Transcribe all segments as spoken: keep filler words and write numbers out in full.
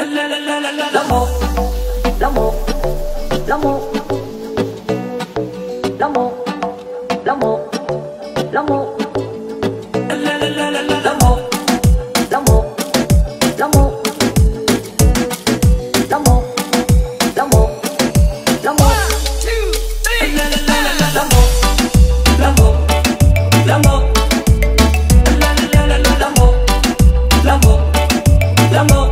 L'amour, l'amour, l'amour, l'amour, l'amour, l'amour, l'amour, l'amour, l'amour, l'amour, l'amour, l'amour, l'amour, l'amour, l'amour, l'amour, l'amour, l'amour.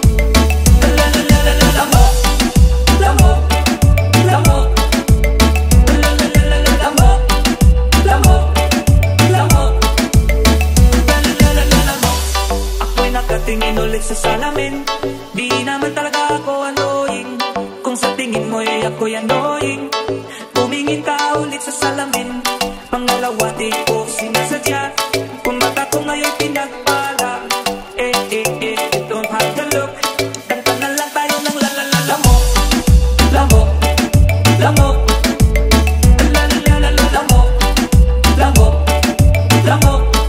Tingin ulit sa salamin, di naman talaga ako annoying. Kung sa tingin mo ay ako'y annoying, tumingin ka ulit sa salamin. Pangalawa di ko sinasadya, kung baka ko ngayon pinagpala. Eh eh eh, you don't have to look, kanta na lang tayo ng la la la. Lamo, lamo, lamo, la la la la la. Lamo, lamo, lamo.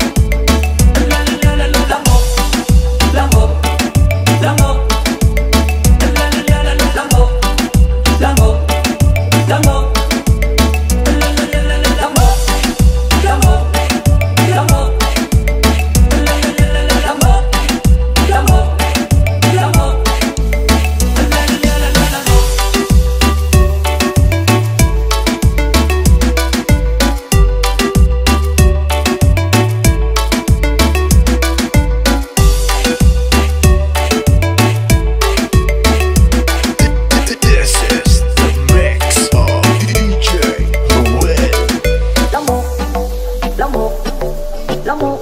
L'amour,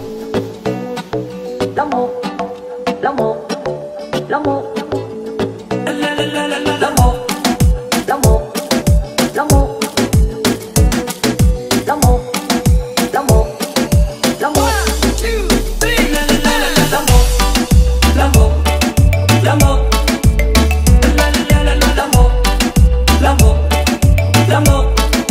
l'amour, l'amour, l'amour, l'amour, l'amour, l'amour, l'amour, l'amour, l'amour, one, two, three, l'amour, l'amour, l'amour, l'amour, l'amour, l'amour.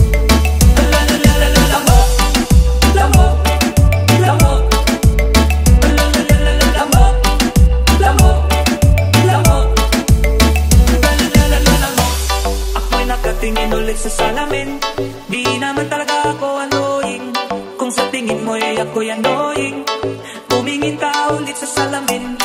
Tingin ulit sa salamin, di naman talaga ako annoying. Kung sa tingin mo ay ako'y annoying, tumingin ka ulit sa salamin.